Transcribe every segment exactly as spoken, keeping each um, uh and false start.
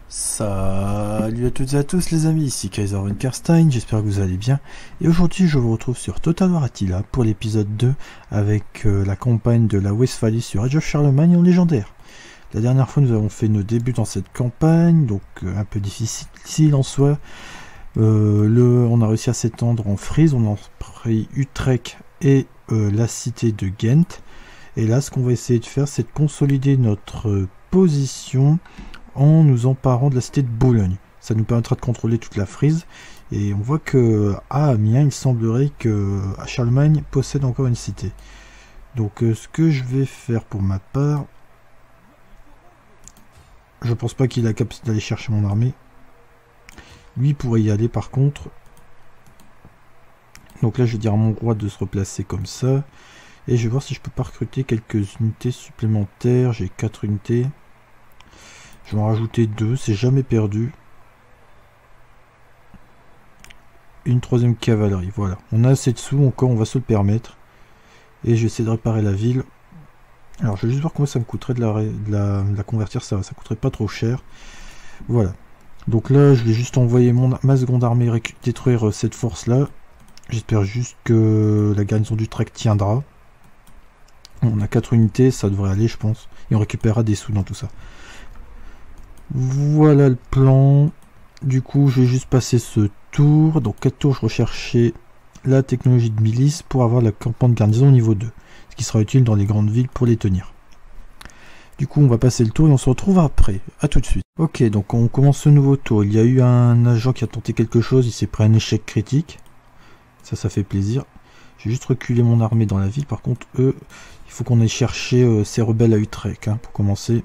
Salut à toutes et à tous les amis, ici Kaiser von Karstein, j'espère que vous allez bien. Et aujourd'hui je vous retrouve sur Total War Attila pour l'épisode deux avec euh, la campagne de la Westphalie sur Age of Charlemagne en légendaire. La dernière fois nous avons fait nos débuts dans cette campagne, donc euh, un peu difficile en soi. Euh, le, on a réussi à s'étendre en Frise, on a pris Utrecht et euh, la cité de Ghent. Et là ce qu'on va essayer de faire c'est de consolider notre euh, position en nous emparant de la cité de Boulogne. Ça nous permettra de contrôler toute la Frise. Et on voit que à Amiens, il semblerait que à Charlemagne possède encore une cité. Donc euh, ce que je vais faire pour ma part, je pense pas qu'il ait la capacité d'aller chercher mon armée. Lui pourrait y aller par contre. Donc là je vais dire à mon roi de se replacer comme ça. Et je vais voir si je peux pas recruter quelques unités supplémentaires. J'ai quatre unités. Je vais en rajouter deux, c'est jamais perdu. Une troisième cavalerie, voilà. On a assez de sous encore, on va se le permettre. Et je vais essayer de réparer la ville. Alors je vais juste voir combien ça me coûterait de la, de la, de la convertir, ça ça coûterait pas trop cher. Voilà. Donc là, je vais juste envoyer mon, ma seconde armée détruire cette force-là. J'espère juste que la garnison d'Utrecht tiendra. On a quatre unités, ça devrait aller je pense. Et on récupérera des sous dans tout ça. Voilà le plan. Du coup, je vais juste passer ce tour. Donc, quatre tours, je recherchais la technologie de milice pour avoir la campagne de garnison niveau deux. Ce qui sera utile dans les grandes villes pour les tenir. Du coup, on va passer le tour et on se retrouve après. A tout de suite. Ok, donc on commence ce nouveau tour. Il y a eu un agent qui a tenté quelque chose. Il s'est pris un échec critique. Ça, ça fait plaisir. J'ai juste reculé mon armée dans la ville. Par contre, eux, il faut qu'on aille chercher euh, ces rebelles à Utrecht, hein, pour commencer.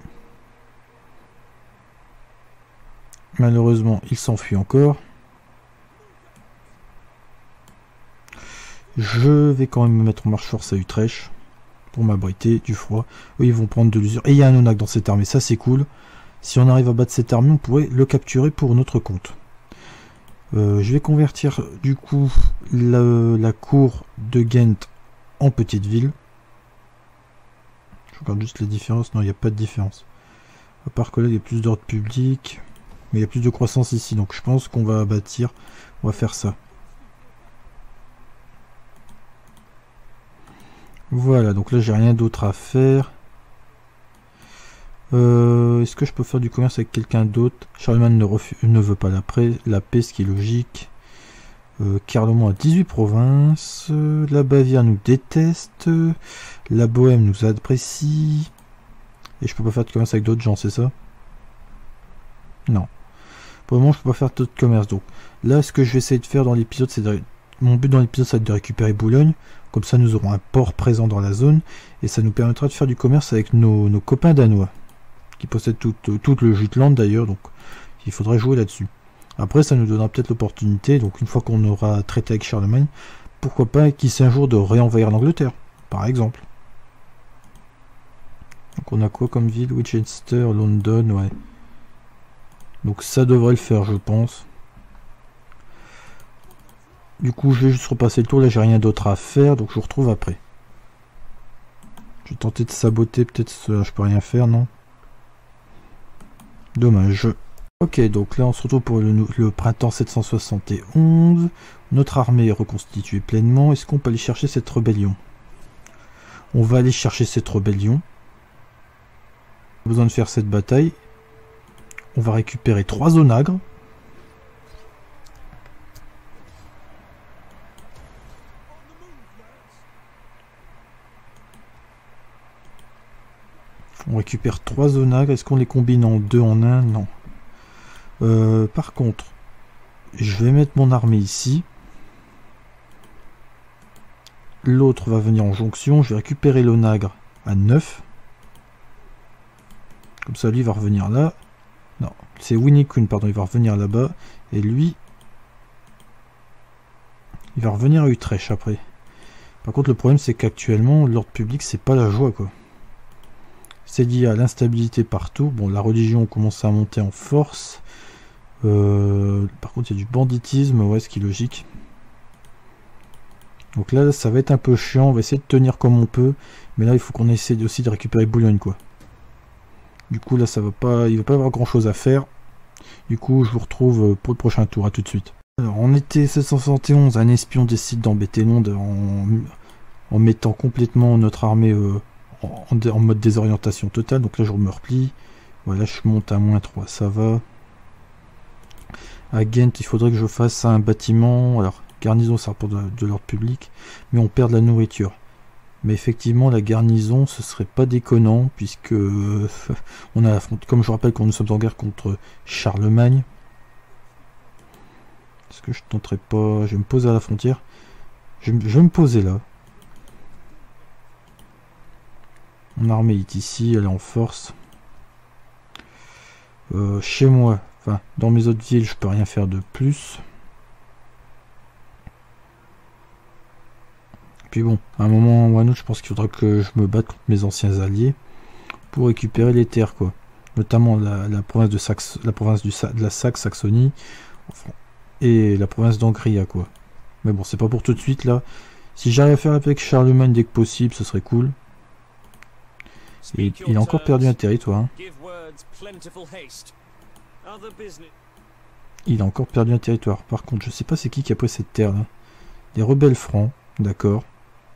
Malheureusement, il s'enfuit encore. Je vais quand même me mettre en marche force à Utrecht pour m'abriter du froid. Eux, ils vont prendre de l'usure. Et il y a un Onak dans cette armée, ça c'est cool. Si on arrive à battre cette armée, on pourrait le capturer pour notre compte. Euh, je vais convertir du coup la, la cour de Ghent en petite ville. Je regarde juste les différences. Non, il n'y a pas de différence. À part que là, il y a plus d'ordre public. Mais il y a plus de croissance ici, donc je pense qu'on va bâtir, on va faire ça. Voilà, donc là j'ai rien d'autre à faire. Euh, Est-ce que je peux faire du commerce avec quelqu'un d'autre? Charlemagne ne, ne veut pas la, la paix, ce qui est logique. Euh, Carloman a dix-huit provinces. La Bavière nous déteste. La Bohème nous apprécie. Et je peux pas faire de commerce avec d'autres gens, c'est ça? Non. Pour le moment, je peux pas faire tout de commerce. Donc là, ce que je vais essayer de faire dans l'épisode, c'est de... mon but dans l'épisode, c'est de récupérer Boulogne. Comme ça, nous aurons un port présent dans la zone. Et ça nous permettra de faire du commerce avec nos, nos copains danois. Qui possèdent tout, tout le Jutland d'ailleurs. Donc il faudrait jouer là-dessus. Après, ça nous donnera peut-être l'opportunité. Donc une fois qu'on aura traité avec Charlemagne, pourquoi pas qui sait un jour de réenvahir l'Angleterre, par exemple. Donc on a quoi comme ville? Winchester, London, ouais. Donc ça devrait le faire, je pense. Du coup, je vais juste repasser le tour. Là, j'ai rien d'autre à faire, donc je vous retrouve après. Je vais tenter de saboter, peut-être je peux rien faire, non? Dommage. Ok, donc là, on se retrouve pour le, le printemps sept cent soixante et onze. Notre armée est reconstituée pleinement. Est-ce qu'on peut aller chercher cette rébellion? On va aller chercher cette rébellion. Pas besoin de faire cette bataille. On va récupérer trois onagres. On récupère trois onagres. Est-ce qu'on les combine en deux en un? Non. Euh, par contre, je vais mettre mon armée ici. L'autre va venir en jonction. Je vais récupérer l'onagre à neuf. Comme ça, lui va revenir là. Non, c'est Winnie Queen, pardon, il va revenir là-bas. Et lui, il va revenir à Utrecht après. Par contre, le problème, c'est qu'actuellement, l'ordre public, c'est pas la joie, quoi. C'est lié à l'instabilité partout. Bon, la religion commence à monter en force. Euh, par contre, il y a du banditisme, ouais, ce qui est logique. Donc là, ça va être un peu chiant. On va essayer de tenir comme on peut. Mais là, il faut qu'on essaie aussi de récupérer Boulogne, quoi. Du coup, là, ça va pas, il va pas avoir grand chose à faire. Du coup, je vous retrouve pour le prochain tour. À tout de suite. Alors, en été sept cent soixante et onze, un espion décide d'embêter Londres en, en mettant complètement notre armée euh, en, en mode désorientation totale. Donc là, je me replie. Voilà, je monte à moins trois, ça va. À Ghent, il faudrait que je fasse un bâtiment. Alors, garnison, ça rapporte de, de l'ordre public, mais on perd de la nourriture. Mais effectivement, la garnison, ce serait pas déconnant, puisque euh, on a affronté, comme je vous rappelle, qu'on nous sommes en guerre contre Charlemagne. Est-ce que je tenterai pas? Je vais me poser à la frontière. Je, je vais me poser là. Mon armée est ici, elle est en force. Euh, chez moi, enfin, dans mes autres villes, je peux rien faire de plus. Puis bon, à un moment ou à un autre, je pense qu'il faudra que je me batte contre mes anciens alliés pour récupérer les terres, quoi. Notamment la, la province de Saxe, la province du, de la Saxe, Saxonie, enfin, et la province d'Angria, quoi. Mais bon, c'est pas pour tout de suite là. Si j'arrive à faire avec Charlemagne dès que possible, ce serait cool. Et il a encore perdu un territoire. Hein. Il a encore perdu un territoire. Par contre, je sais pas c'est qui qui a pris cette terre là. Les rebelles francs, d'accord.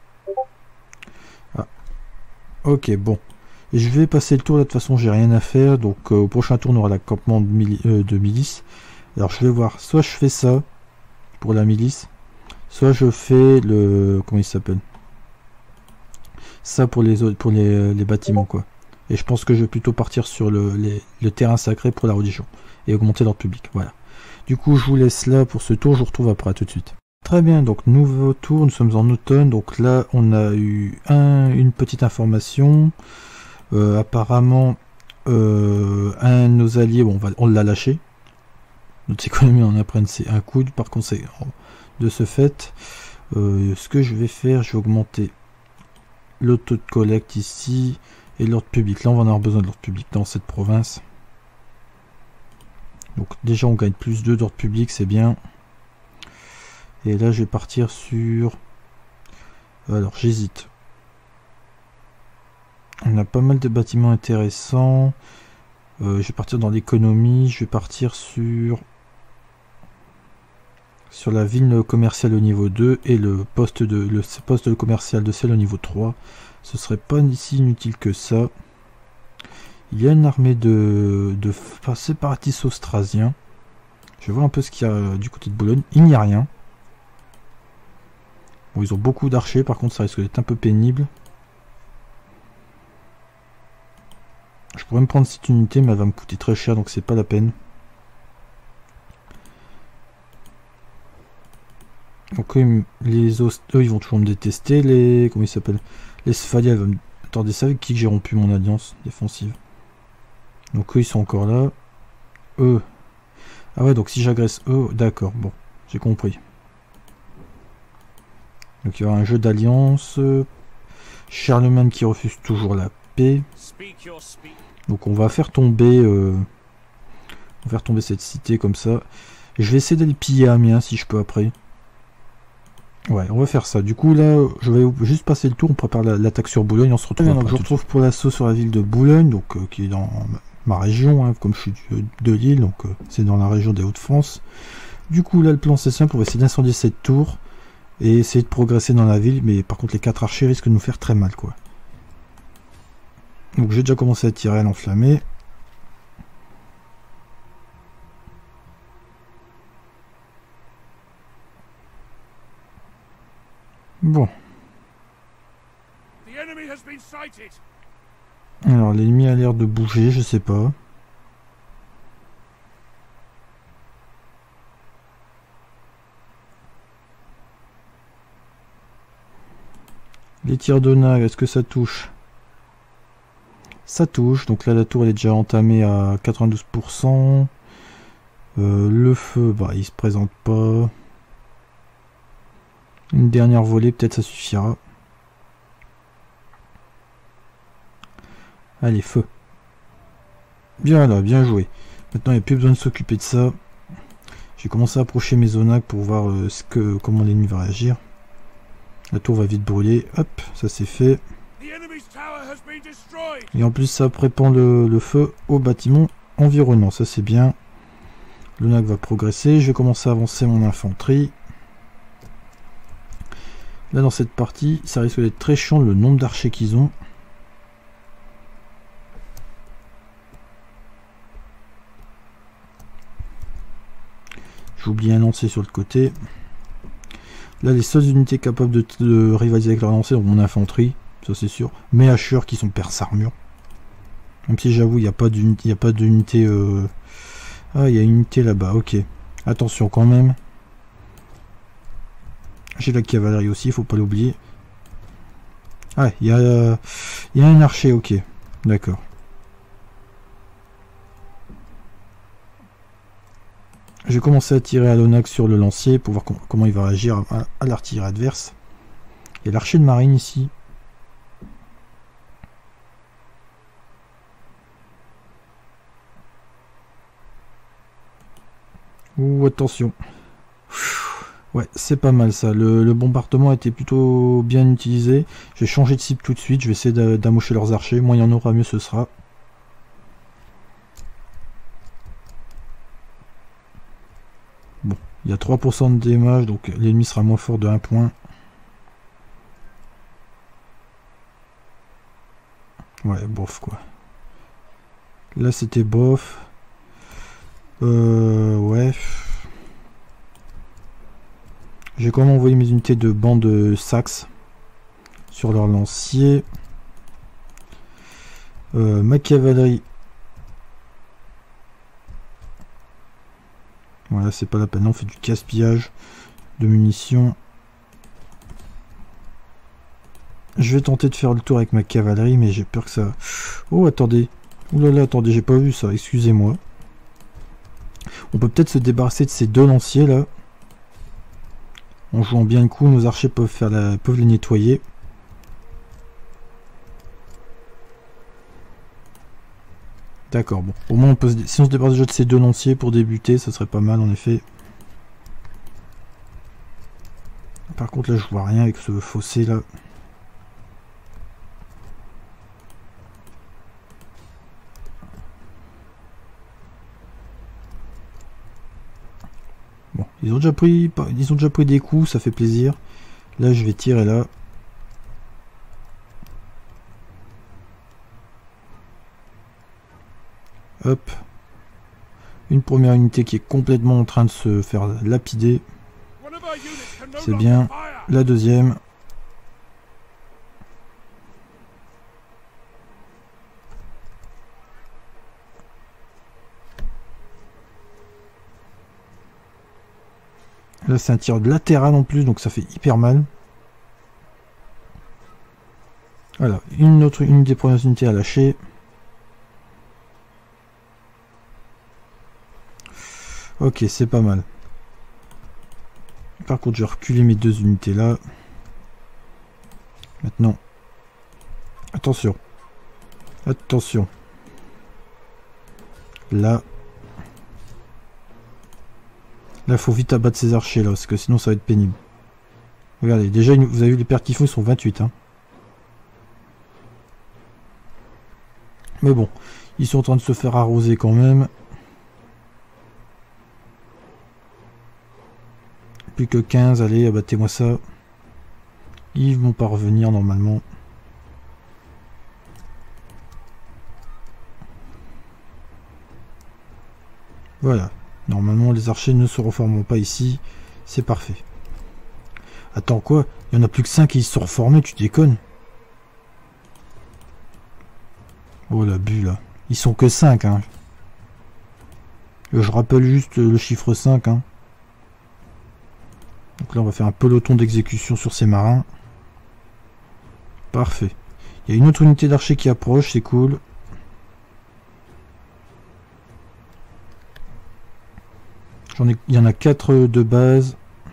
Ah. Ok, bon. Et je vais passer le tour, là, de toute façon j'ai rien à faire, donc euh, au prochain tour on aura l'accampement de, mili euh, de milice. Alors je vais voir, soit je fais ça pour la milice, soit je fais le... comment il s'appelle? Ça pour les autres, pour les, les bâtiments, quoi. Et je pense que je vais plutôt partir sur le, les, le terrain sacré pour la religion, et augmenter l'ordre public, voilà. Du coup je vous laisse là pour ce tour, je vous retrouve après, à tout de suite. Très bien, donc nouveau tour, nous sommes en automne, donc là on a eu un, une petite information. Euh, apparemment euh, un de nos alliés, bon, on, va, on l'a lâché, notre économie en a pris un coup, par conséquent de ce fait euh, ce que je vais faire, je vais augmenter le taux de collecte ici et l'ordre public. Là on va en avoir besoin de l'ordre public dans cette province, donc déjà on gagne plus deux d'ordre public, c'est bien. Et là je vais partir sur, alors j'hésite. On a pas mal de bâtiments intéressants. Euh, je vais partir dans l'économie. Je vais partir sur sur la ville commerciale au niveau deux et le poste de le poste commercial de celle au niveau trois. Ce serait pas si inutile que ça. Il y a une armée de, de séparatistes austrasiens. Je vais voir un peu ce qu'il y a du côté de Boulogne. Il n'y a rien. Bon, ils ont beaucoup d'archers, par contre ça risque d'être un peu pénible. Je pourrais me prendre cette unité, mais elle va me coûter très cher, donc c'est pas la peine. Donc les os, eux, ils vont toujours me détester. Les, comment ils s'appellent? Les Sphalia, elles vont me... Attendez, c'est avec qui que j'ai rompu mon alliance défensive? Donc eux, ils sont encore là. Eux. Ah ouais, donc si j'agresse eux, d'accord, bon, j'ai compris. Donc il y aura un jeu d'alliance. Charlemagne qui refuse toujours la paix. Donc on va faire tomber euh, on va faire tomber cette cité comme ça. Je vais essayer d'aller piller Amiens si je peux après. Ouais, on va faire ça. Du coup là, je vais juste passer le tour, on prépare l'attaque sur Boulogne, on se retrouve. Donc, je retrouve pour l'assaut sur la ville de Boulogne, donc euh, qui est dans ma région, hein, comme je suis de Lille, donc euh, c'est dans la région des Hauts-de-France. Du coup là le plan c'est simple, on va essayer d'incendier cette tour et essayer de progresser dans la ville, mais par contre les quatre archers risquent de nous faire très mal, quoi. Donc j'ai déjà commencé à tirer à l'enflammé. Bon. Alors l'ennemi a l'air de bouger, je sais pas. Les tirs de nag, est-ce que ça touche? Ça touche, donc là la tour elle est déjà entamée à quatre-vingt-douze pour cent. Euh, le feu, bah il se présente pas. Une dernière volée, peut-être ça suffira. Allez, feu. Bien là, bien joué. Maintenant il n'y a plus besoin de s'occuper de ça. J'ai commencé à approcher mes zonacs pour voir euh, ce que, comment l'ennemi va réagir. La tour va vite brûler. Hop, ça c'est fait. Et en plus ça répand le, le feu au bâtiment environnant, ça c'est bien. L'Onac va progresser. Je vais commencer à avancer mon infanterie. Là, dans cette partie, ça risque d'être très chiant le nombre d'archers qu'ils ont. J'ai oublié un lancier sur le côté. Là, les seules unités capables de, de rivaliser avec leur lancier sont mon infanterie, ça c'est sûr. Mes hacheurs qui sont perce armure. Même si j'avoue, il n'y a pas d'unité. Euh... Ah, il y a une unité là-bas, ok. Attention quand même. J'ai la cavalerie aussi, il faut pas l'oublier. Ah, il y a, euh, y a un archer, ok. D'accord. Je vais commencer à tirer à l'Onac sur le lancier pour voir com comment il va réagir à, à l'artillerie adverse. Il y a l'archer de marine ici. Ouh, attention. Ouais, c'est pas mal ça. Le, le bombardement a été plutôt bien utilisé. Je vais changer de cible tout de suite. Je vais essayer d'amocher leurs archers. Moins il y en aura, mieux ce sera. Bon, il y a trois pour cent de damage, donc l'ennemi sera moins fort de un point. Ouais, bof quoi. Là c'était bof. Euh, ouais. J'ai quand même envoyé mes unités de bande Saxe sur leur lancier. Euh, ma cavalerie. Voilà, c'est pas la peine, on fait du gaspillage de munitions. Je vais tenter de faire le tour avec ma cavalerie, mais j'ai peur que ça... Oh, attendez. Ouh là là, attendez, j'ai pas vu ça, excusez-moi. On peut peut-être se débarrasser de ces deux lanciers, là. En jouant bien le coup, nos archers peuvent, faire la... peuvent les nettoyer. D'accord, bon. Au moins, on peut se... si on se débarrasse déjà de ces deux lanciers pour débuter, ça serait pas mal, en effet. Par contre, là, je vois rien avec ce fossé, là. Bon, ils ont déjà pris, ils ont déjà pris des coups, ça fait plaisir. Là, je vais tirer là. Hop. Une première unité qui est complètement en train de se faire lapider. C'est bien. La deuxième. Là, c'est un tir de latéral en plus, donc ça fait hyper mal. Voilà, une autre, une des premières unités à lâcher. Ok, c'est pas mal. Par contre, je vais reculer mes deux unités là. Maintenant, attention. Attention. Là. Là, il faut vite abattre ces archers là, parce que sinon ça va être pénible. Regardez, déjà, vous avez vu les pertes qu'ils font, ils sont vingt-huit. Hein. Mais bon, ils sont en train de se faire arroser quand même. Plus que quinze, allez, abattez-moi ça. Ils vont pas revenir normalement. Voilà. Normalement, les archers ne se reformeront pas ici. C'est parfait. Attends, quoi? Il y en a plus que cinq qui se sont reformés, tu déconnes? Oh, l'abus, là. Ils sont que cinq, hein. Je rappelle juste le chiffre cinq, hein. Donc là, on va faire un peloton d'exécution sur ces marins. Parfait. Il y a une autre unité d'archers qui approche, c'est cool. J'en ai, il y en a quatre de base.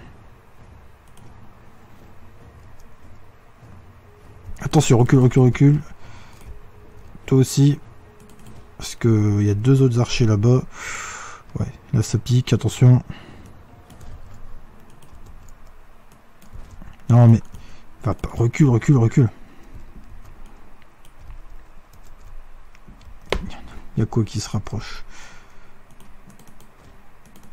Attention, recule, recule, recule. Toi aussi. Parce que il y a deux autres archers là-bas. Ouais, là ça pique, attention. Non mais... Enfin, recule, recule, recule. Il y a quoi qui se rapproche?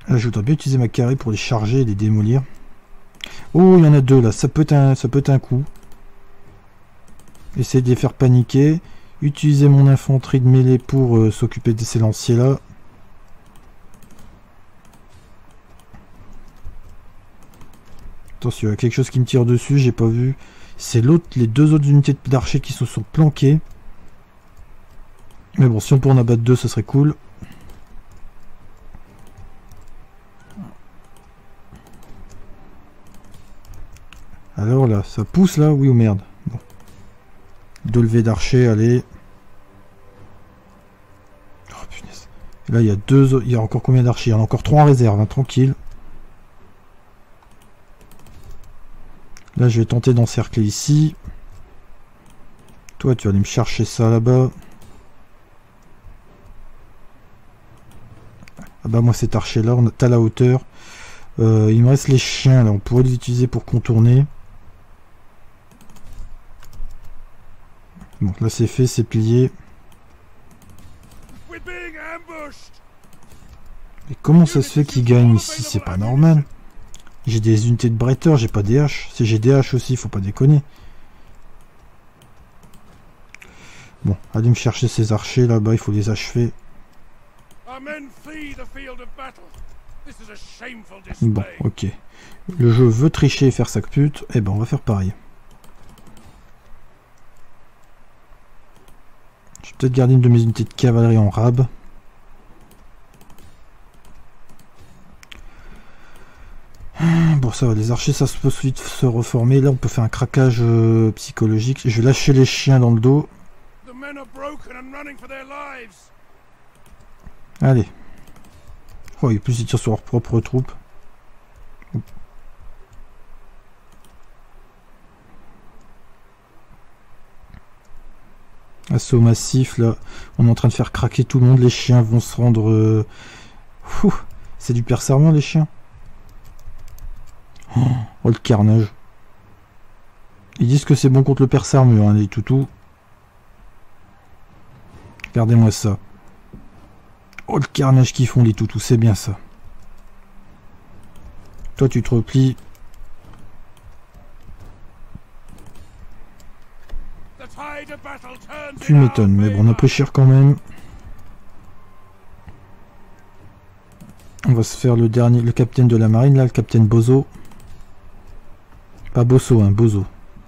Là, je voudrais bien utiliser ma carré pour les charger et les démolir. Oh, il y en a deux là, ça peut être un, ça peut être un coup. Essayer de les faire paniquer. Utiliser mon infanterie de mêlée pour euh, s'occuper de ces lanciers là. Attention, il y a quelque chose qui me tire dessus, j'ai pas vu. C'est l'autre, les deux autres unités d'archers qui se sont planquées. Mais bon, si on peut en abattre deux, ce serait cool. Alors là, ça pousse là, oui ou merde. Bon. Deux levées d'archers, allez. Oh punaise. Et là, il y a deux, il y a encore combien d'archers? Il y en a encore trois en réserve, hein, tranquille. Là, je vais tenter d'encercler ici. Toi, tu vas aller me chercher ça là-bas. Ah bah moi, cet archer-là, on est à la hauteur. Euh, il me reste les chiens, là. On pourrait les utiliser pour contourner. Bon, là, c'est fait, c'est plié. Mais comment ça se fait qu'ils gagnent ici? C'est pas normal. J'ai des unités de bretteurs, j'ai pas des haches. Si j'ai des haches aussi, faut pas déconner. Bon, allez me chercher ces archers là-bas, il faut les achever. Bon, ok. Le jeu veut tricher et faire sa pute. Eh ben, on va faire pareil. Je vais peut-être garder une de mes unités de cavalerie en rab. Bon, ça va, les archers, ça peut vite se reformer. Là, on peut faire un craquage euh, psychologique. Je vais lâcher les chiens dans le dos. Allez. Oh, et plus ils tirent sur leurs propres troupes. Assaut massif, là. On est en train de faire craquer tout le monde. Les chiens vont se rendre... Euh... C'est du perserment, les chiens. Oh, oh, le carnage. Ils disent que c'est bon contre le perce-armure, hein, les toutous. Regardez-moi ça. Oh, le carnage qu'ils font, les toutous, c'est bien ça. Toi, tu te replies. Tu m'étonnes, mais bon, on a pris cher quand même. On va se faire le dernier, le capitaine de la marine, là, le capitaine Bozo. Pas Bosso, hein, Bozo.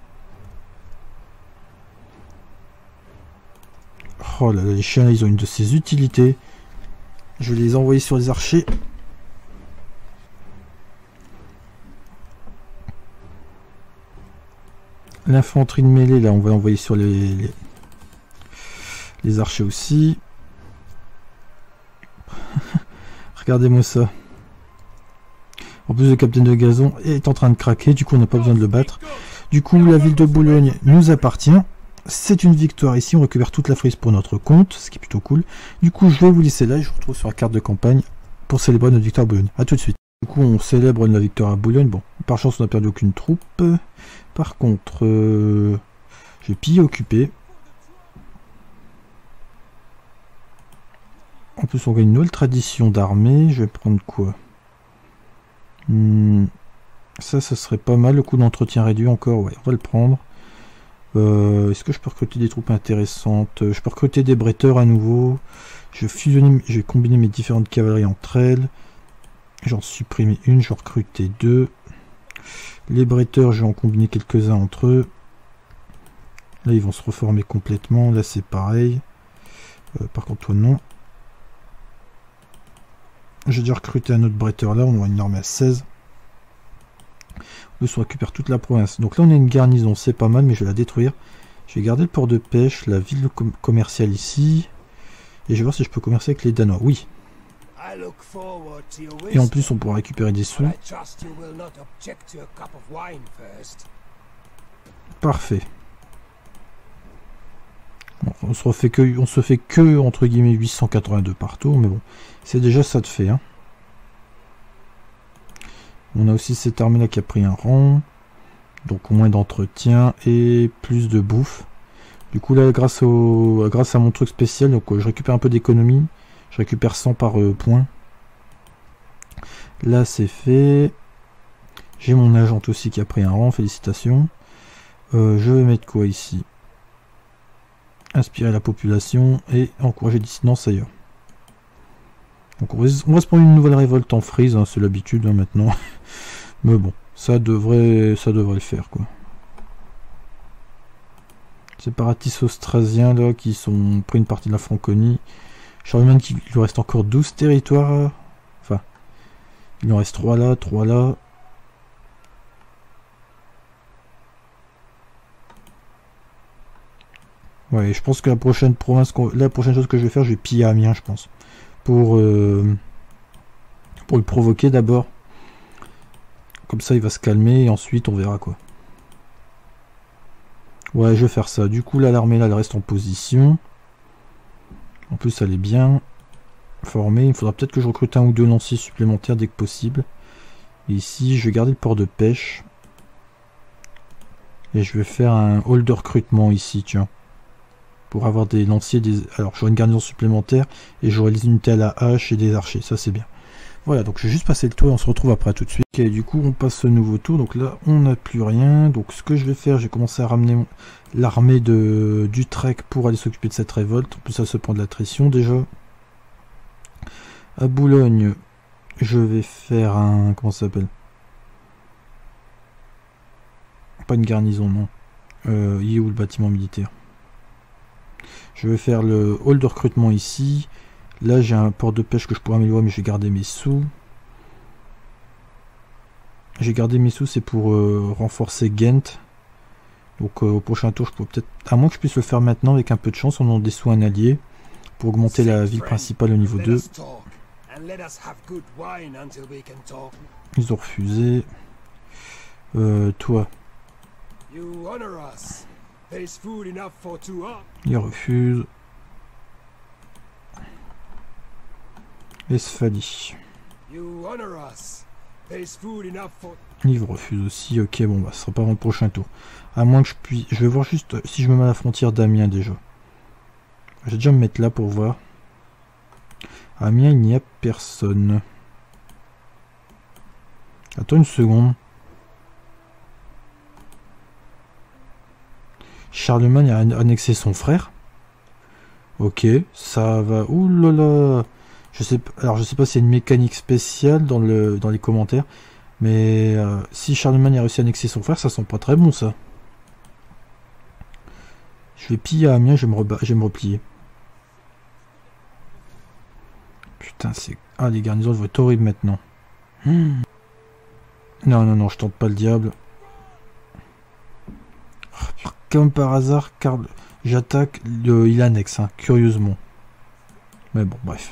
Oh là là, les chiens, là, ils ont une de ces utilités. Je vais les envoyer sur les archers. L'infanterie de mêlée, là, on va l'envoyer sur les, les, les archers aussi. Regardez-moi ça. En plus, le capitaine de gazon est en train de craquer. Du coup, on n'a pas besoin de le battre. Du coup, la ville de Boulogne nous appartient. C'est une victoire ici. On récupère toute la frise pour notre compte, ce qui est plutôt cool. Du coup, je vais vous laisser là et je vous retrouve sur la carte de campagne pour célébrer notre victoire à Boulogne. A tout de suite. Du coup, on célèbre la victoire à Boulogne. Bon, par chance, on n'a perdu aucune troupe. Par contre, euh, j'ai pillé occupé. En plus, on gagne une nouvelle tradition d'armée. Je vais prendre quoi? hmm, Ça, ça serait pas mal. Le coût d'entretien réduit encore. Ouais, on va le prendre. Euh, Est-ce que je peux recruter des troupes intéressantes? Je peux recruter des bretteurs à nouveau. Je fusionne, je vais combiner mes différentes cavaleries entre elles. J'en supprimer une, j'en recruter deux. Les bretteurs, je vais en combiner quelques-uns entre eux. Là, ils vont se reformer complètement. Là, c'est pareil. Euh, par contre, toi, non. J'ai déjà recruté un autre bretteur là. On aura une armée à seize. En plus, on récupère toute la province. Donc là, on a une garnison. C'est pas mal, mais je vais la détruire. Je vais garder le port de pêche, la ville com commerciale ici. Et je vais voir si je peux commercer avec les Danois. Oui. Et en plus, on pourra récupérer des sous. Parfait. Bon, on se refait que, on se fait que entre guillemets huit cent quatre-vingt-deux par tour, mais bon, c'est déjà ça de fait. Hein. On a aussi cette armée là qui a pris un rang, donc moins d'entretien et plus de bouffe. Du coup là, grâce au, grâce à mon truc spécial, donc je récupère un peu d'économie. Je récupère cent par euh, point. Là c'est fait. J'ai mon agent aussi qui a pris un rang, félicitations. Euh, je vais mettre quoi ici? Inspirer la population et encourager dissidence ailleurs. Donc on va, on va se prendre une nouvelle révolte en frise, hein, c'est l'habitude hein, maintenant. Mais bon, ça devrait ça devrait le faire quoi. Séparatistes austrasiens là qui sont pris une partie de la Franconie. Charlemagne qui lui reste encore douze territoires. Enfin, il en reste trois là, trois là. Ouais, je pense que la prochaine province, la prochaine chose que je vais faire, je vais piller Amiens, je pense. Pour, euh, pour le provoquer d'abord. Comme ça, il va se calmer et ensuite, on verra quoi. Ouais, je vais faire ça. Du coup, là, l'armée, là, elle reste en position. En plus, elle est bien formée. Il faudra peut-être que je recrute un ou deux lanciers supplémentaires dès que possible. Et ici, je vais garder le port de pêche. Et je vais faire un hall de recrutement ici, tiens. Pour avoir des lanciers, des... alors j'aurai une garnison supplémentaire et j'aurai les unités à la hache et des archers, ça c'est bien. Voilà, donc je vais juste passer le tour et on se retrouve après tout de suite. Ok, du coup on passe ce nouveau tour, donc là on n'a plus rien. Donc ce que je vais faire, j'ai commencé à ramener mon... l'armée de d'Utrecht pour aller s'occuper de cette révolte. En plus ça se prend de l'attrition déjà. À Boulogne, je vais faire un... comment ça s'appelle? Pas une garnison, non. Euh, il est où le bâtiment militaire? Je vais faire le hall de recrutement ici. Là, j'ai un port de pêche que je pourrais améliorer, mais j'ai gardé mes sous. J'ai gardé mes sous, c'est pour euh, renforcer Ghent. Donc, euh, au prochain tour, je pourrais peut-être... À moins que je puisse le faire maintenant, avec un peu de chance, on en des sous un allié. Pour augmenter la ville principale au niveau deux. Ils ont refusé. Euh, toi. Il refuse. Esphalie. Il refuse aussi. Ok, bon, bah, ce sera pas avant le prochain tour. À moins que je puisse. Je vais voir juste si je me mets à la frontière d'Amiens déjà. Je vais déjà me mettre là pour voir. Amiens, il n'y a personne. Attends une seconde. Charlemagne a annexé son frère. Ok, ça va. Ouh là là. Je sais. Alors je sais pas s'il y a une mécanique spéciale dans le dans les commentaires, mais euh, si Charlemagne a réussi à annexer son frère, ça sent pas très bon ça. Je vais piller à Amiens, je vais me, je vais me replier. Putain, c'est... Ah, les garnisons vont être horribles maintenant. Hmm. Non, non, non, je tente pas le diable. Oh, comme par hasard, car j'attaque, le... il annexe, hein, curieusement. Mais bon, bref.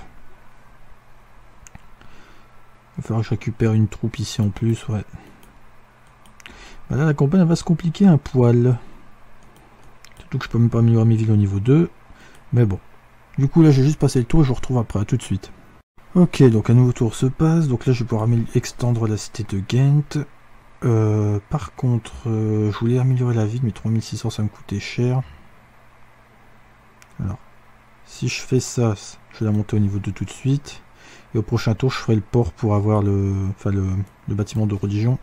Il va falloir que je récupère une troupe ici en plus, ouais. Bah là, la campagne elle va se compliquer un poil. Surtout que je peux même pas améliorer mes villes au niveau deux. Mais bon. Du coup, là, j'ai juste passé le tour et je vous retrouve après, à tout de suite. Ok, donc un nouveau tour se passe. Donc là, je vais pouvoir extendre la cité de Ghent. Euh, par contre, euh, je voulais améliorer la ville, mais trois mille six cents, ça me coûtait cher. Alors, si je fais ça, je vais la monter au niveau deux tout de suite. Et au prochain tour, je ferai le port pour avoir le, enfin le, le bâtiment de religion.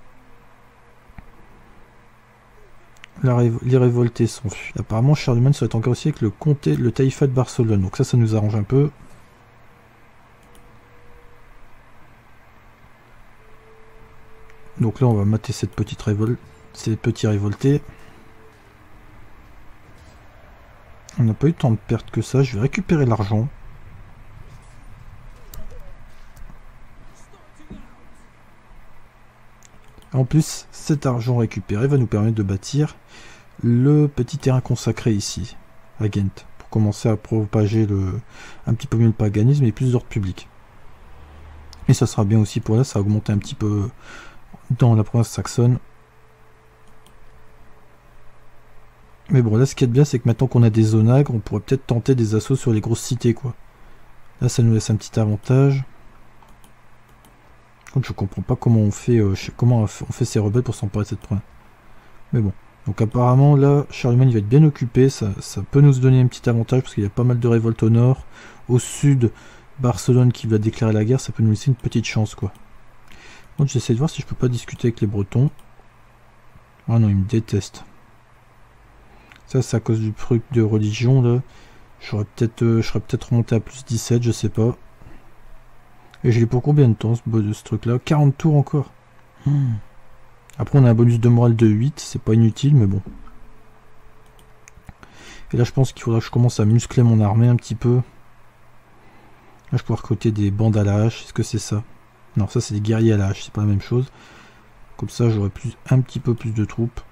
La révo les révoltés sont fuis. Apparemment, Charlemagne serait encore aussi avec le comté, le taïfa de Barcelone. Donc ça, ça nous arrange un peu. Donc là, on va mater cette petite révolte, ces petits révoltés. On n'a pas eu tant de pertes que ça. Je vais récupérer l'argent. En plus, cet argent récupéré va nous permettre de bâtir le petit terrain consacré ici, à Ghent, pour commencer à propager le, un petit peu mieux le paganisme et plus d'ordre public. Et ça sera bien aussi pour là, ça va augmenter un petit peu dans la province saxonne. Mais bon, là ce qui est bien, c'est que maintenant qu'on a des zonagres, on pourrait peut-être tenter des assauts sur les grosses cités, quoi. Là, ça nous laisse un petit avantage. Donc je comprends pas comment on fait euh, comment on fait ces rebelles pour s'emparer de cette province. Mais bon. Donc apparemment là, Charlemagne va être bien occupé. Ça, ça peut nous donner un petit avantage parce qu'il y a pas mal de révoltes au nord. Au sud, Barcelone qui va déclarer la guerre, ça peut nous laisser une petite chance quoi. contre, j'essaie de voir si je peux pas discuter avec les Bretons. Ah non, ils me détestent. Ça, c'est à cause du truc de religion, là. J'aurais peut-être, euh, je serais peut-être remonté à plus dix-sept, je sais pas. Et je l'ai pour combien de temps, ce, ce truc-là? quarante tours encore. Hmm. Après, on a un bonus de morale de huit, c'est pas inutile, mais bon. Et là, je pense qu'il faudra que je commence à muscler mon armée un petit peu. Là, je peux recruter des bandes à la hache. Est-ce que c'est ça? Non, ça, c'est des guerriers à la hache, c'est pas la même chose. Comme ça, j'aurai plus, un petit peu plus de troupes.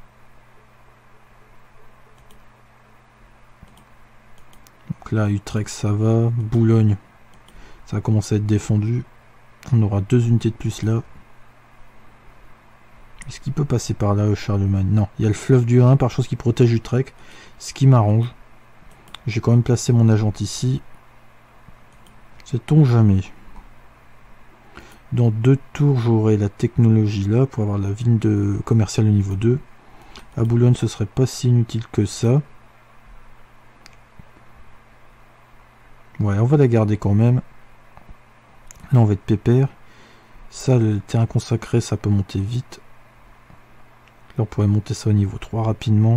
Donc là, Utrecht, ça va. Boulogne, ça va commencer à être défendu. On aura deux unités de plus là. Est-ce qu'il peut passer par là, Charlemagne? Non, il y a le fleuve du Rhin, par chose qui protège Utrecht. Ce qui m'arrange. J'ai quand même placé mon agent ici. Sait-on jamais? Dans deux tours, j'aurai la technologie là pour avoir la ville de commerciale au niveau deux. À Boulogne, ce serait pas si inutile que ça. Ouais, on va la garder quand même. Là, on va être pépère. Ça, le terrain consacré, ça peut monter vite. Là, on pourrait monter ça au niveau trois rapidement.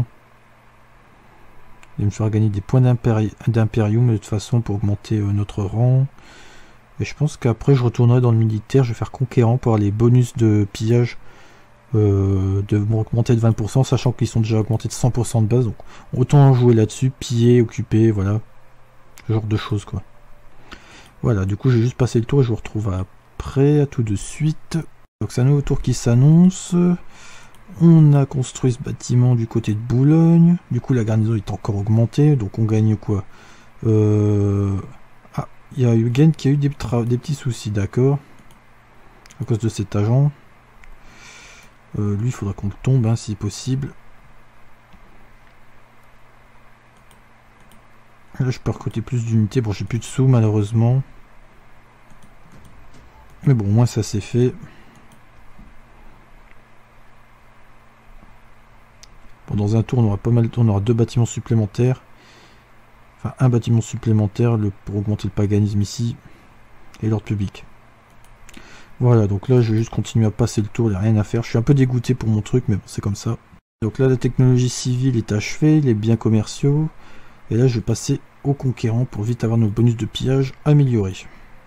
Et me faire gagner des points d'impérium, mais de toute façon, pour augmenter euh, notre rang. Et je pense qu'après, je retournerai dans le militaire. Je vais faire conquérant pour avoir les bonus de pillage euh, de augmenter de vingt pour cent, sachant qu'ils sont déjà augmentés de cent pour cent de base. Donc, autant jouer là-dessus, piller, occuper, voilà. Ce genre de choses, quoi. Voilà, du coup, j'ai juste passé le tour et je vous retrouve après, à tout de suite. Donc, c'est un nouveau tour qui s'annonce. On a construit ce bâtiment du côté de Boulogne. Du coup, la garnison est encore augmentée. Donc, on gagne quoi? euh... Ah, il y a Eugen qui a eu des, des petits soucis, d'accord. À cause de cet agent. Euh, lui, il faudra qu'on le tombe, hein, si possible. Là, je peux recruter plus d'unités. Bon, j'ai plus de sous, malheureusement. Mais bon, au moins, ça c'est fait. Bon, dans un tour, on aura pas mal, on aura deux bâtiments supplémentaires. Enfin, un bâtiment supplémentaire le, pour augmenter le paganisme ici. Et l'ordre public. Voilà, donc là, je vais juste continuer à passer le tour. Il n'y a rien à faire. Je suis un peu dégoûté pour mon truc, mais bon, c'est comme ça. Donc là, la technologie civile est achevée. Les biens commerciaux. Et là, je vais passer au conquérant pour vite avoir nos bonus de pillage améliorés.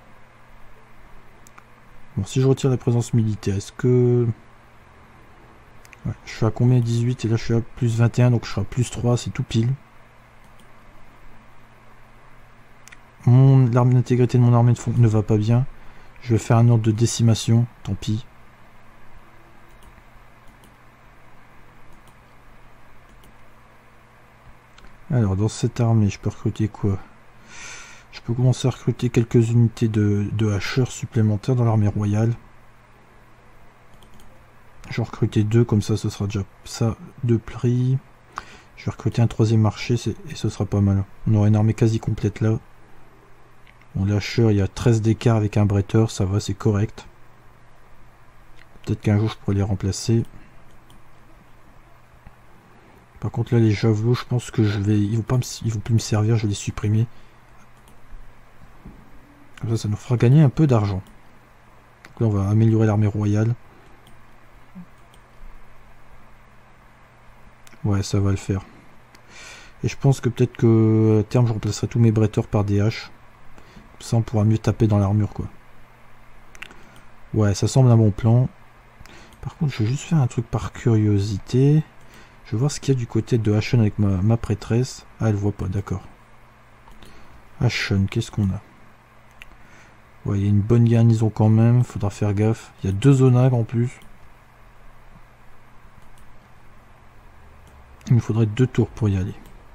Bon, si je retire la présence militaire, est-ce que... Ouais, je suis à combien? Dix-huit, et là je suis à plus vingt et un, donc je serai à plus trois, c'est tout pile. L'arme d'intégrité de mon armée ne va pas bien. Je vais faire un ordre de décimation, tant pis. Alors, dans cette armée, je peux recruter quoi? Je peux commencer à recruter quelques unités de, de hacheurs supplémentaires dans l'armée royale. Je vais recruter deux, comme ça, ce sera déjà ça de prix. Je vais recruter un troisième marché, et ce sera pas mal. On aura une armée quasi complète là. Bon, l'hacheur, il y a treize d'écart avec un bretteur, ça va, c'est correct. Peut-être qu'un jour, je pourrais les remplacer. Par contre, là, les javelots, je pense que je vais... Ils vont pas me... Ils vont plus me servir, je vais les supprimer. Comme ça, ça nous fera gagner un peu d'argent. Donc là, on va améliorer l'armée royale. Ouais, ça va le faire. Et je pense que peut-être que à terme, je remplacerai tous mes bretteurs par des haches. Comme ça, on pourra mieux taper dans l'armure, quoi. Ouais, ça semble un bon plan. Par contre, je vais juste faire un truc par curiosité. Je vais voir ce qu'il y a du côté de Aachen avec ma, ma prêtresse. Ah, elle voit pas, d'accord. Aachen, qu'est-ce qu'on a? Ouais, il y a une bonne garnison quand même, faudra faire gaffe. Il y a deux onagres en plus. Il me faudrait deux tours pour y aller.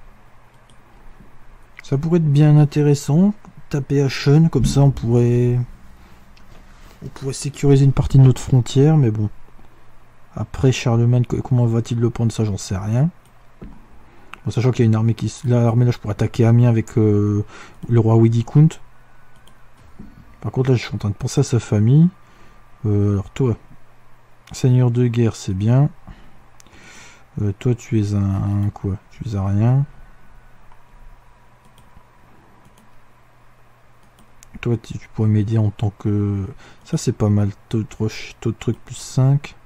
Ça pourrait être bien intéressant. Taper Aachen, comme ça on pourrait... On pourrait sécuriser une partie de notre frontière, mais bon. Après, Charlemagne, comment va-t-il le prendre? Ça, j'en sais rien. Bon, sachant qu'il y a une armée qui... L'armée là, je pourrais attaquer Amiens avec euh, le roi Widikount. Par contre, là, je suis en train de penser à sa famille. Euh, alors, toi, seigneur de guerre, c'est bien. Euh, toi, tu es un, un quoi? Tu es un rien. toi tu, tu pourrais m'aider en tant que... Ça c'est pas mal, taux de, taux de truc plus cinq.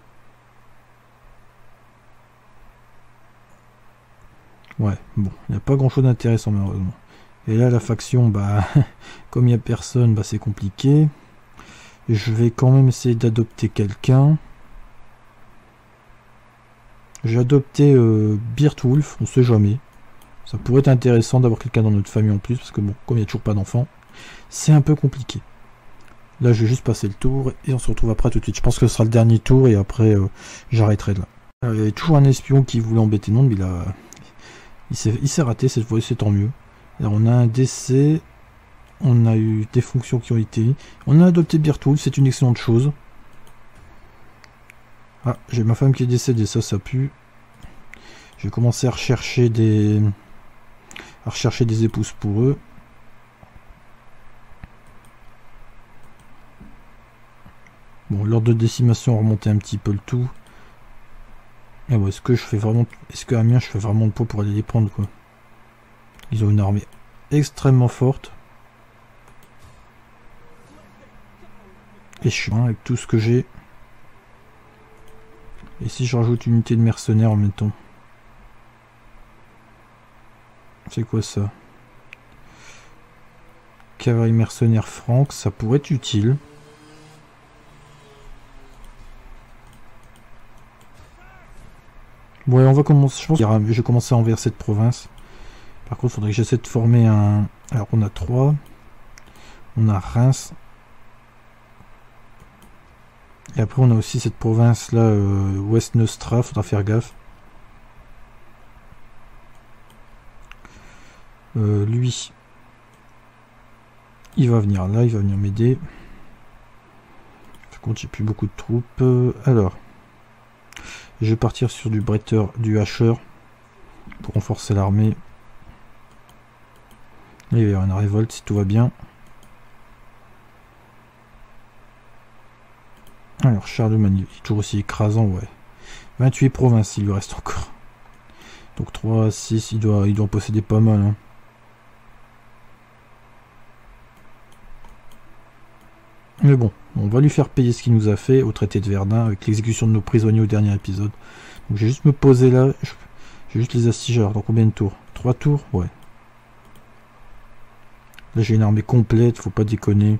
Ouais, bon, il n'y a pas grand chose d'intéressant malheureusement. Et là la faction, bah, comme il n'y a personne, bah c'est compliqué. Je vais quand même essayer d'adopter quelqu'un. J'ai adopté euh, Beardwolf, on sait jamais. Ça pourrait être intéressant d'avoir quelqu'un dans notre famille en plus, parce que bon, comme il n'y a toujours pas d'enfants, c'est un peu compliqué. Là, je vais juste passer le tour, et on se retrouve après tout de suite. Je pense que ce sera le dernier tour, et après, euh, j'arrêterai de là. Euh, il y avait toujours un espion qui voulait embêter le monde, mais il a... Il s'est raté, cette fois, c'est tant mieux. Alors, on a un décès, on a eu des fonctions qui ont été... On a adopté Beardwolf, c'est une excellente chose. Ah, j'ai ma femme qui est décédée, ça, ça pue. Je vais commencer à rechercher des... à rechercher des épouses pour eux. Bon, l'ordre de décimation remontait un petit peu le tout. Et ouais, est-ce que je fais vraiment... Est-ce que Amiens, je fais vraiment le poids pour aller les prendre, quoi. Ils ont une armée extrêmement forte. Et je suis bien avec tout ce que j'ai. Et si je rajoute une unité de mercenaires en même temps? C'est quoi ça? Cavalerie mercenaire franque, ça pourrait être utile. Ouais, on va commencer. Je pense que je vais commencer à envers cette province. Par contre, il faudrait que j'essaie de former un... Alors, on a trois. On a Reims. Et après, on a aussi cette province-là, euh, West Nostra. Faudra faire gaffe. Euh, lui, il va venir là. Il va venir m'aider. Par contre, j'ai plus beaucoup de troupes. Euh, alors... Je vais partir sur du bretteur, du hacheur pour renforcer l'armée. Il va y avoir une révolte si tout va bien. Alors Charlemagne, il est toujours aussi écrasant, ouais. vingt-huit provinces, il lui reste encore. Donc trois, six, il doit, il doit en posséder pas mal. Hein. Mais bon, on va lui faire payer ce qu'il nous a fait au traité de Verdun avec l'exécution de nos prisonniers au dernier épisode. Donc je vais juste me poser là. Je vais juste les assiéger. Alors dans combien de tours? trois tours? Ouais. Là j'ai une armée complète, faut pas déconner.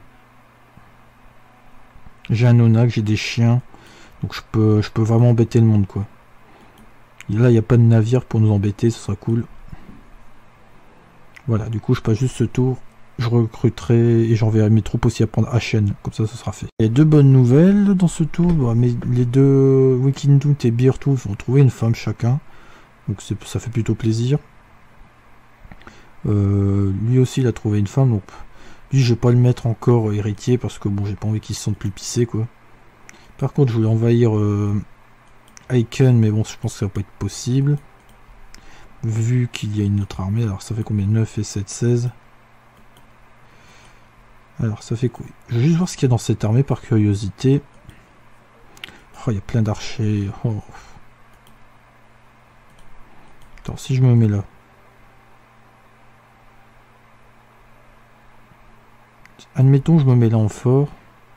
J'ai un onac, j'ai des chiens. Donc je peux, je peux vraiment embêter le monde quoi. Et là il n'y a pas de navire pour nous embêter, ce sera cool. Voilà, du coup je passe juste ce tour. Je recruterai et j'enverrai mes troupes aussi à prendre Aachen, comme ça ce sera fait. Il y a deux bonnes nouvelles dans ce tour, mais les deux Wikindut et Beardwolf vont trouver une femme chacun, donc ça fait plutôt plaisir. Euh, lui aussi il a trouvé une femme, donc lui je vais pas le mettre encore héritier parce que bon j'ai pas envie qu'il se sente plus pissé quoi. Par contre je voulais envahir euh, Aachen, mais bon je pense que ça va pas être possible. Vu qu'il y a une autre armée, alors ça fait combien? Neuf et sept, seize. Alors ça fait quoi? Je vais juste voir ce qu'il y a dans cette armée par curiosité. Oh, il y a plein d'archers. Oh. Attends, si je me mets là. Admettons, je me mets là en fort.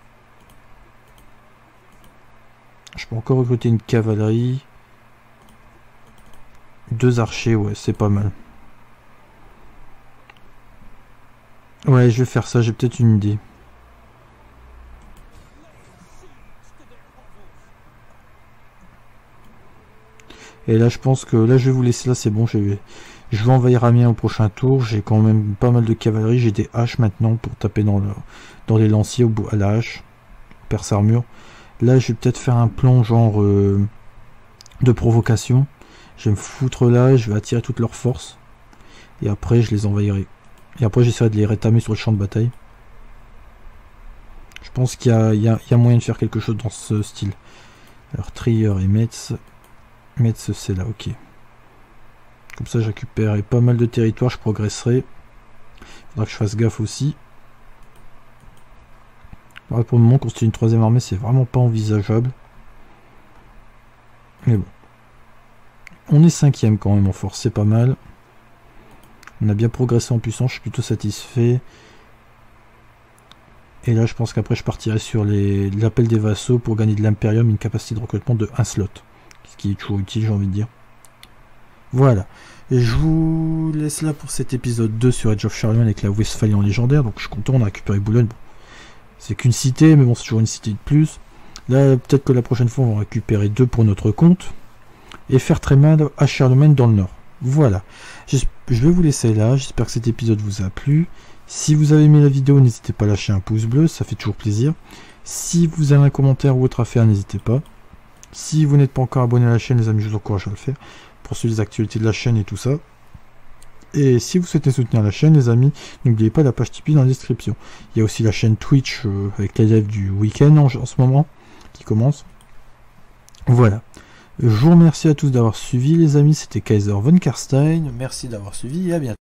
Je peux encore recruter une cavalerie. Deux archers, ouais, c'est pas mal. Ouais, je vais faire ça, j'ai peut-être une idée. Et là, je pense que là, je vais vous laisser là, c'est bon. Je vais, je vais envahir Amiens au prochain tour. J'ai quand même pas mal de cavalerie. J'ai des haches maintenant pour taper dans, le, dans les lanciers au bout, à la hache. Perce armure. Là, je vais peut-être faire un plan genre euh, de provocation. Je vais me foutre là, je vais attirer toute leur force. Et après, je les envahirai. Et après, j'essaierai de les rétamer sur le champ de bataille. Je pense qu'il y, y, y a moyen de faire quelque chose dans ce style. Alors, Trier et Metz. Metz, c'est là, ok. Comme ça, je récupérerai pas mal de territoire, je progresserai. Il faudra que je fasse gaffe aussi. Alors, pour le moment, construire une troisième armée, c'est vraiment pas envisageable. Mais bon. On est cinquième quand même en force, c'est pas mal. On a bien progressé en puissance, je suis plutôt satisfait. Et là, je pense qu'après, je partirai sur l'appel des vassaux pour gagner de l'impérium, une capacité de recrutement de un slot. Ce qui est toujours utile, j'ai envie de dire. Voilà. Et je vous laisse là pour cet épisode deux sur Age of Charlemagne avec la Westphalie en légendaire. Donc je suis content, on a récupéré Boulogne. Bon, c'est qu'une cité, mais bon, c'est toujours une cité de plus. Là, peut-être que la prochaine fois, on va récupérer deux pour notre compte. Et faire très mal à Charlemagne dans le nord. Voilà. Je vais vous laisser là. J'espère que cet épisode vous a plu. Si vous avez aimé la vidéo, n'hésitez pas à lâcher un pouce bleu, ça fait toujours plaisir. Si vous avez un commentaire ou autre à faire, n'hésitez pas. Si vous n'êtes pas encore abonné à la chaîne, les amis, je vous encourage à le faire. Pour suivre les actualités de la chaîne et tout ça. Et si vous souhaitez soutenir la chaîne, les amis, n'oubliez pas la page Tipeee dans la description. Il y a aussi la chaîne Twitch euh, avec les lives du week-end en, en ce moment, qui commence. Voilà. Je vous remercie à tous d'avoir suivi, les amis. C'était Kaiser von Karstein. Merci d'avoir suivi et à bientôt.